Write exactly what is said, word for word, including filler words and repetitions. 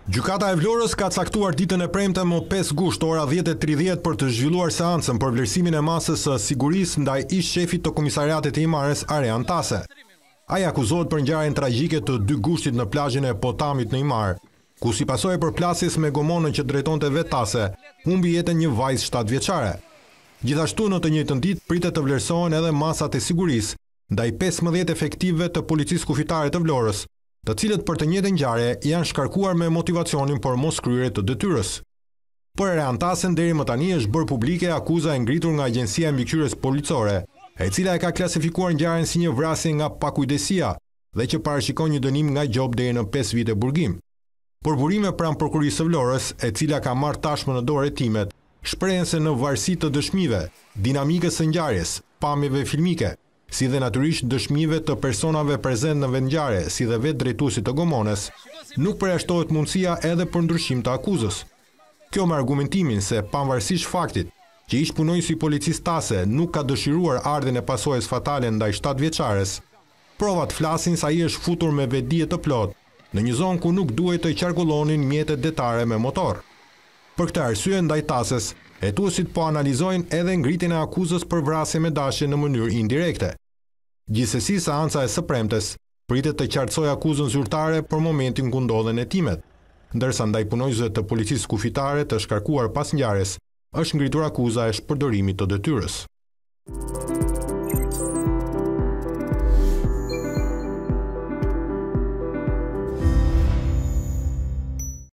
Gjykata e Vlorës ka caktuar ditën e premte më pesë gusht ora dhjetë e tridhjetë për të zhvilluar seancën për vlerësimin e masës së sigurisë ndaj ish shefit të komisariatit të Imares Arean Tase. Ai akuzohet për ngjarjen tragjike të dy gushtit në plazhin e Potamit në Imar, ku si pasojë e përplasjes me gomonën që drejtonte vetë Tase, humbi jetën një vajzë shtatë vjeçare. Gjithashtu në të njëjtën ditë pritet të vlerësohen edhe masat e sigurisë ndaj pesëmbëdhjetë efektivëve të policisë kufitare të Vlorës, të cilët për të njëjtën ngjarje janë shkarkuar me motivacionin për moskryerje të detyrës. Për Arean Tasen deri më tani është bërë publike akuza e ngritur nga Agjencia e Mbikëqyrjes Policore, e cila e ka klasifikuar ngjarjen si një vrasje nga pakujdesia dhe që parashikon një dënim nga gjob deri në pesë vite burgim. Por burime pranë prokurisë së Vlorës, e cila ka marrë tashmë në dorë hetimet, shprehen se në varësi të dëshmive, dinamikës së ngjarjes, pamjeve filmike, si dhe natyrisht dëshmive të personave prezent në vendngjarje, si dhe vetë drejtuesit të gomones, nuk përjashtohet mundësia edhe për ndryshim të akuzës. Kjo me argumentimin se pavarësisht faktit që ish punojësi i policisë Tase nuk ka dëshiruar ardhin e pasojës fatale ndaj shtatë vjeçares, provat flasin se ai është futur me vetdije të plot në një zonë ku nuk duhet të qarkullonin mjetet detare me motor. Për këtë arsye ndaj Tases, hetuesit po analizojnë edhe ngritjen e akuzës për vrasje me dashje në mënyrë indirekte. Gjithsesi, seanca e së premtes pritet të qartësojë akuzën zyrtare për momentin ku ndodhen hetimet, ndërsa ndaj punojësve të policisë kufitare të shkarkuar pas ngjarjes është ngritur akuza e shpërdorimit të detyrës.